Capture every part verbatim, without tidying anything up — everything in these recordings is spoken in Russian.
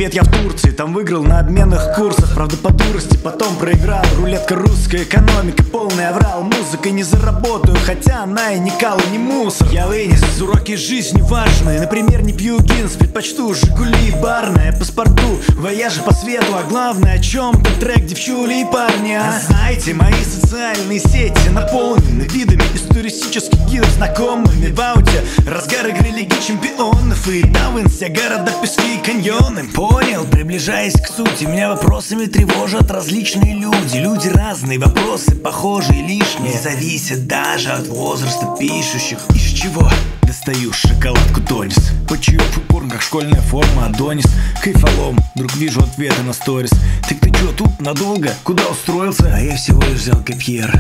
лет я в Турции, там выиграл на обменных курсах. Правда по дурости, потом проиграл. Рулетка русская, экономика, полный аврал. Музыкой не заработаю, хотя она и не кал, и не мусор. Я вынес уроки жизни важные. Например, не пью Гинс, предпочту Жигули, барная, паспорту, вояжи по свету. А главное, о чем-то трек девчули и парни. А знаете, мои социальные сети наполнены видами из туристических гидов, знакомыми в ауте. Разгар игры Лиги Чемпионов, и там в инсте города, пески и каньоны. Понял, приближаясь к сути, меня вопросами тревожат различные люди. Люди разные, вопросы похожие, лишние. Не зависят даже от возраста пишущих. Из чего достаю шоколадку Тонис, почаев и порн, как школьная форма Адонис. Кайфолом, вдруг вижу ответы на сторис. Так ты чё, тут надолго? Куда устроился? А я всего лишь взял копьер.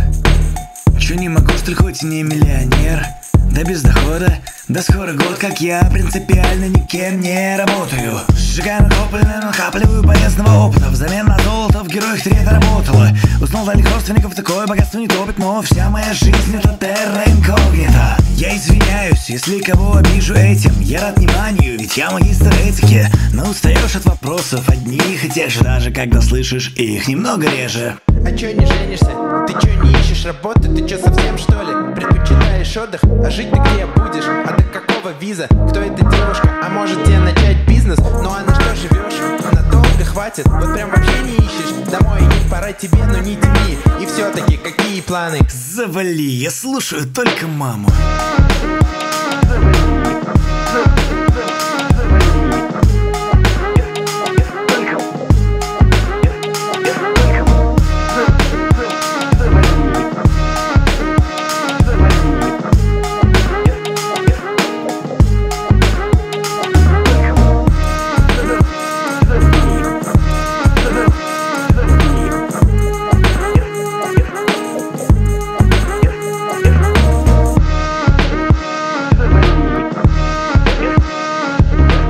Чё, не могу, что ли, хоть и не миллионер? Да без дохода, да скоро год, как я принципиально никем не работаю. Сжигаю накопленное, накапливаю полезного опыта. Взамен на золото в героях три это работало. Узнал дальних родственников, такое богатство не топит. Но вся моя жизнь это терра инкогнита. Я извиняюсь, если кого обижу этим. Я рад вниманию, ведь я магистр этики. Но устаешь от вопросов одних и тех же, даже когда слышишь их немного реже. А чё не женишься? Ты чё не ищешь работы? Ты чё совсем что ли? Предпочитаешь отдых? А жить ты где будешь? А до какого виза? Кто эта девушка? А может тебе начать бизнес? Ну а на что живешь? Надолго хватит? Вот прям вообще не ищешь? Домой не пора тебе, но не тяни. И все-таки какие планы? Завали, я слушаю только маму.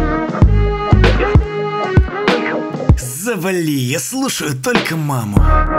Завали, я слушаю только маму.